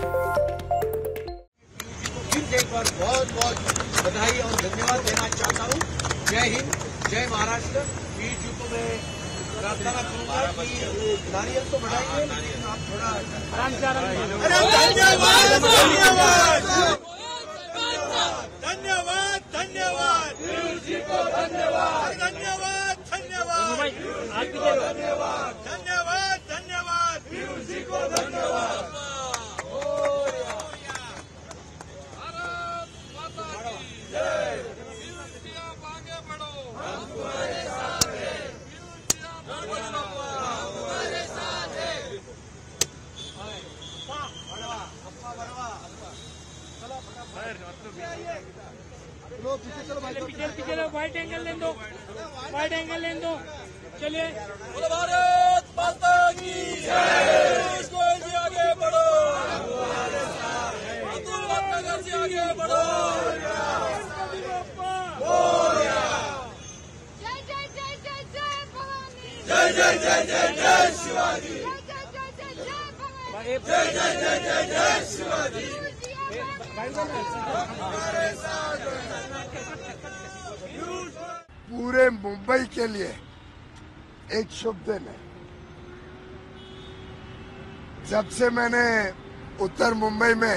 एक बार बहुत बहुत बधाई और धन्यवाद देना चाहता हूँ। जय हिंद, जय महाराष्ट्र। पीयूष जी को मैं प्रार्थना करूंगा कि नारियल तो बढ़ाइए, आप थोड़ा धन्यवाद धन्यवाद धन्यवाद पीयूष जी को धन्यवाद धन्यवाद धन्यवाद धन्यवाद धन्यवाद पीयूष जी को धन्यवाद। पीछे वाइट एंगल लेने दो, वाइट एंगल लेने दो। चलिए, बोलो भारत माता की जय। गोयल जी आगे बढ़ो, अब्दुल नगर से आगे बढ़ो। जय जय जय जय जय भवानी, जय जय जय जय जय शिवाजी, जय जय जय जय जय भवानी, जय जय जय जय जय शिवाजी। पूरे मुंबई के लिए एक शुभ दिन है। जब से मैंने उत्तर मुंबई में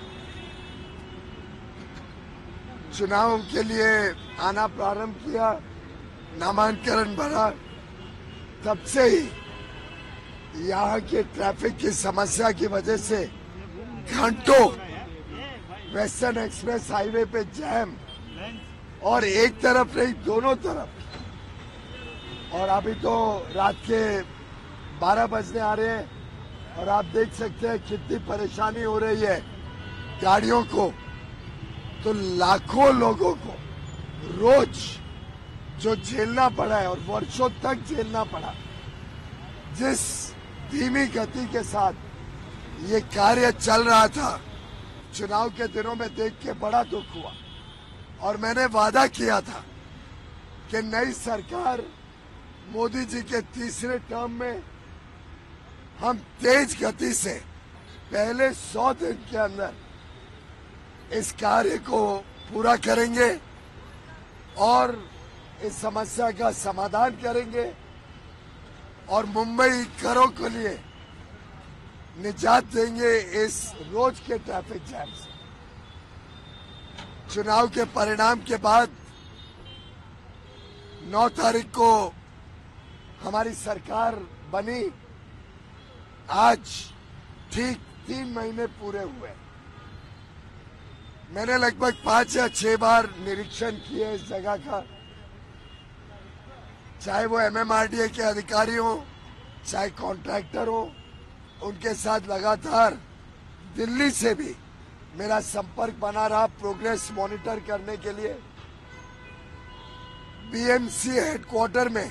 चुनाव के लिए आना प्रारंभ किया, नामांकन भरा, तब से ही यहाँ के ट्रैफिक की समस्या की वजह से घंटों वेस्टर्न एक्सप्रेस हाईवे पे जैम, और एक तरफ नहीं दोनों तरफ। और अभी तो रात के 12 बजने आ रहे हैं और आप देख सकते हैं कितनी परेशानी हो रही है गाड़ियों को। तो लाखों लोगों को रोज जो झेलना पड़ा है और वर्षों तक झेलना पड़ा, जिस धीमी गति के साथ ये कार्य चल रहा था, चुनाव के दिनों में देख के बड़ा दुख हुआ। और मैंने वादा किया था कि नई सरकार मोदी जी के तीसरे टर्म में हम तेज गति से पहले 100 दिन के अंदर इस कार्य को पूरा करेंगे और इस समस्या का समाधान करेंगे और मुंबई करों के लिए निजात देंगे इस रोज के ट्रैफिक जैम से। चुनाव के परिणाम के बाद 9 तारीख को हमारी सरकार बनी। आज ठीक 3 महीने पूरे हुए। मैंने लगभग 5 या 6 बार निरीक्षण किए इस जगह का, चाहे वो MMRDA के अधिकारी हो, चाहे कॉन्ट्रैक्टर हो। उनके साथ लगातार दिल्ली से भी मेरा संपर्क बना रहा प्रोग्रेस मॉनिटर करने के लिए। BMC हेडक्वार्टर में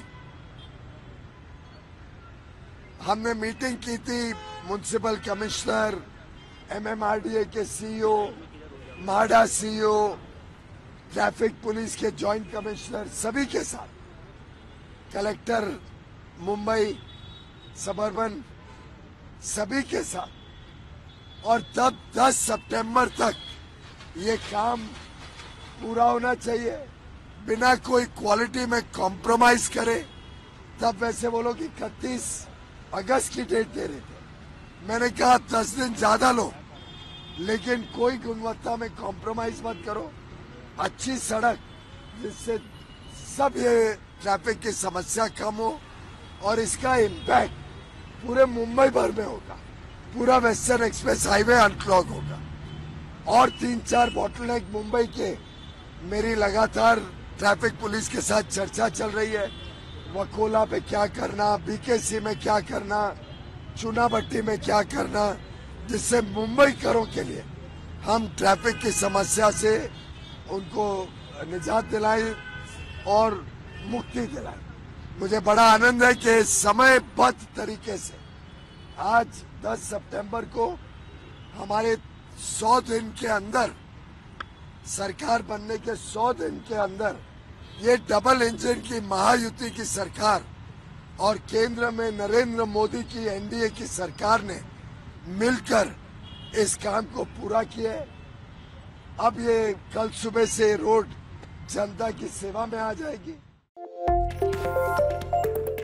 हमने मीटिंग की थी म्युनिसिपल कमिश्नर, MMRDA के CEO, MHADA CEO, traffic police के जॉइंट कमिश्नर, सभी के साथ, कलेक्टर मुंबई सबर्बन, सभी के साथ। और तब 10 सितंबर तक ये काम पूरा होना चाहिए बिना कोई क्वालिटी में कॉम्प्रोमाइज करे। तब वैसे वो लोग 31 अगस्त की डेट दे रहे थे। मैंने कहा 10 दिन ज्यादा लो, लेकिन कोई गुणवत्ता में कॉम्प्रोमाइज मत करो। अच्छी सड़क जिससे सब ये ट्रैफिक की समस्या कम हो और इसका इम्पैक्ट पूरे मुंबई भर में होगा। पूरा वेस्टर्न एक्सप्रेस हाईवे अनक्लॉग होगा। और 3-4 बॉटलनेक मुंबई के मेरी लगातार ट्रैफिक पुलिस के साथ चर्चा चल रही है। वकोला पे क्या करना, BKC में क्या करना, चुनाभट्टी में क्या करना, जिससे मुंबई करों के लिए हम ट्रैफिक की समस्या से उनको निजात दिलाएं और मुक्ति दिलाएं। मुझे बड़ा आनंद है कि समयबद्ध तरीके से आज 10 सितंबर को हमारे 100 दिन के अंदर, सरकार बनने के 100 दिन के अंदर, ये डबल इंजन की महायुति की सरकार और केंद्र में नरेंद्र मोदी की NDA की सरकार ने मिलकर इस काम को पूरा किए। अब ये कल सुबह से रोड जनता की सेवा में आ जाएगी।